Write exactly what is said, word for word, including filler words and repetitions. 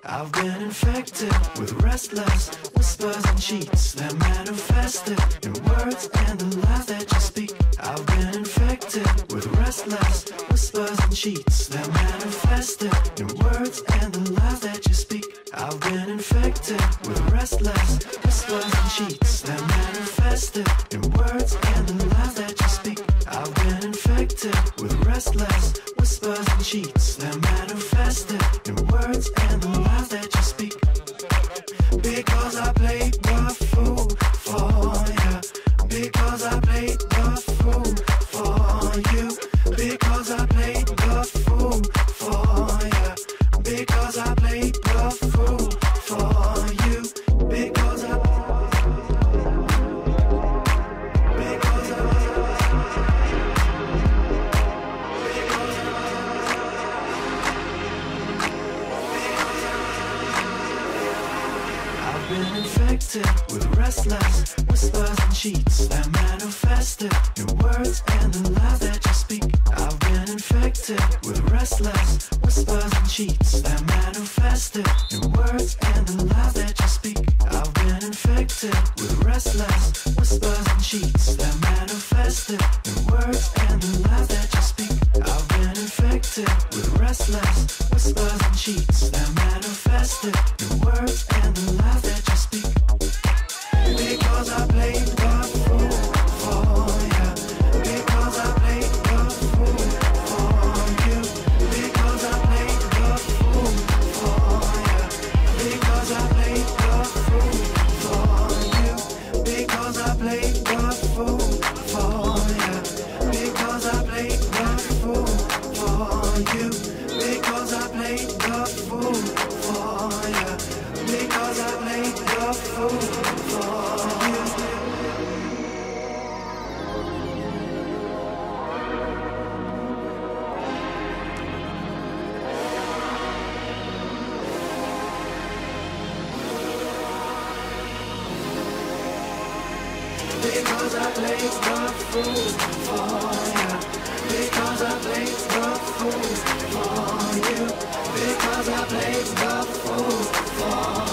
I've been infected with restless whispers and cheats that manifested in words and the lies that you speak. I've been infected with restless whispers and cheats that manifested in words and the lies that you speak. I've been infected with restless whispers and cheats that manifested in words and the lies that you speak. I've been infected with restless whispers and cheats that manifested in words and the lies that you speak. Because I played the fool for you. Because I played the fool for you. Because I played the fool for you. Because I played the fool for you. Because I Because I I've been infected with restless whispers and cheats that manifested in words and the lies that you speak. I've been infected with restless whispers and cheats that manifested in words and the lies that you speak. I've been infected with restless whispers and cheats that manifested in words and the lies that you speak. I've been infected with restless whispers and cheats that manifested in words and the lies that you speak. Because I played the fool for you. Because I played the fool for you. Because I played the fool for you. Because I played the fool for you. Because I played the fool for you. Because I played the fool for you. Because I played the fool for you. Because I played the fool for you. Because I played the fool for you. Because I played the fool for you. Because I played the fool for you.